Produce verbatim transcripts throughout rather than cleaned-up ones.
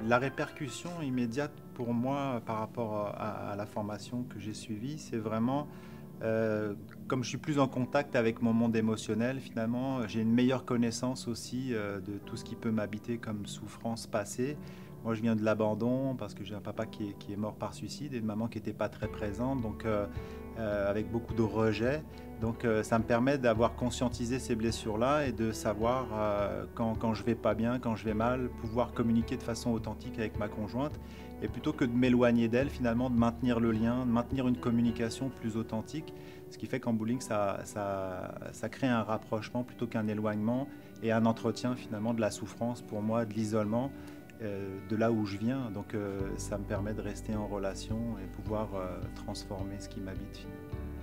la répercussion immédiate pour moi par rapport à, à la formation que j'ai suivie, c'est vraiment, euh, comme je suis plus en contact avec mon monde émotionnel, finalement, j'ai une meilleure connaissance aussi euh, de tout ce qui peut m'habiter comme souffrance passée. Moi, je viens de l'abandon parce que j'ai un papa qui est, qui est mort par suicide et une maman qui n'était pas très présente, donc euh, euh, avec beaucoup de rejet. Donc euh, ça me permet d'avoir conscientisé ces blessures-là et de savoir euh, quand, quand je vais pas bien, quand je vais mal, pouvoir communiquer de façon authentique avec ma conjointe. Et plutôt que de m'éloigner d'elle, finalement, de maintenir le lien, de maintenir une communication plus authentique. Ce qui fait qu'en bowling, ça, ça, ça crée un rapprochement plutôt qu'un éloignement et un entretien finalement de la souffrance pour moi, de l'isolement, euh, de là où je viens. Donc euh, ça me permet de rester en relation et pouvoir euh, transformer ce qui m'habite finalement.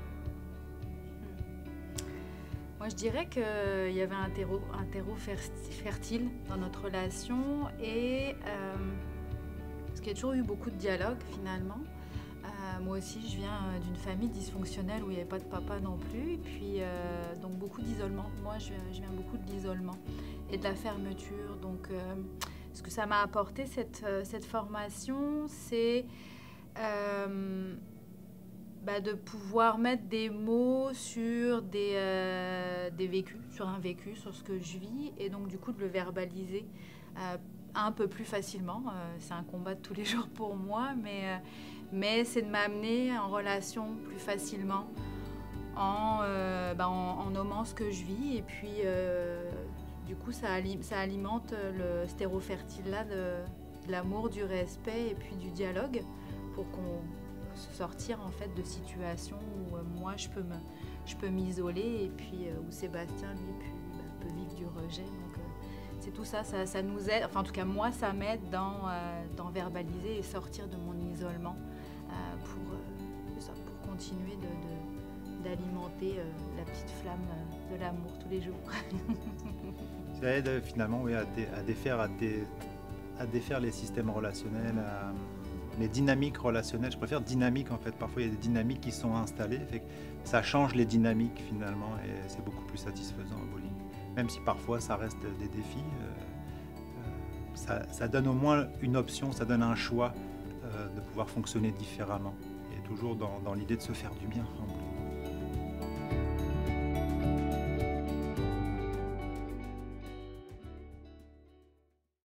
Moi, je dirais qu'il y avait un terreau, un terreau fertile dans notre relation et euh, parce qu'il y a toujours eu beaucoup de dialogue finalement. Euh, moi aussi, je viens d'une famille dysfonctionnelle où il n'y avait pas de papa non plus, et puis euh, donc beaucoup d'isolement. Moi, je, je viens beaucoup de l'isolement et de la fermeture. Donc, euh, ce que ça m'a apporté cette, cette formation, c'est euh, bah, de pouvoir mettre des mots sur des, euh, des vécus, sur un vécu, sur ce que je vis, et donc du coup de le verbaliser euh, un peu plus facilement. Euh, c'est un combat de tous les jours pour moi, mais, euh, mais c'est de m'amener en relation plus facilement en, euh, bah, en, en nommant ce que je vis, et puis euh, du coup ça, ali- ça alimente le stéro fertile là de, de l'amour, du respect et puis du dialogue pour qu'on sortir en fait de situations où euh, moi je peux me, je peux m'isoler et puis euh, où Sébastien lui puis, bah, peut vivre du rejet. Donc euh, c'est tout ça, ça, ça nous aide. Enfin en tout cas moi ça m'aide dans, euh, dans verbaliser et sortir de mon isolement euh, pour, euh, ça, pour continuer de, de, d'alimenter euh, la petite flamme de l'amour tous les jours. Ça aide finalement oui, à, dé, à, défaire, à, dé, à défaire les systèmes relationnels, à, les dynamiques relationnelles. Je préfère dynamique en fait. Parfois il y a des dynamiques qui sont installées. Fait que ça change les dynamiques finalement et c'est beaucoup plus satisfaisant au bowling. Même si parfois ça reste des défis, euh, euh, ça, ça donne au moins une option, ça donne un choix euh, de pouvoir fonctionner différemment. Et toujours dans, dans l'idée de se faire du bien en bowling.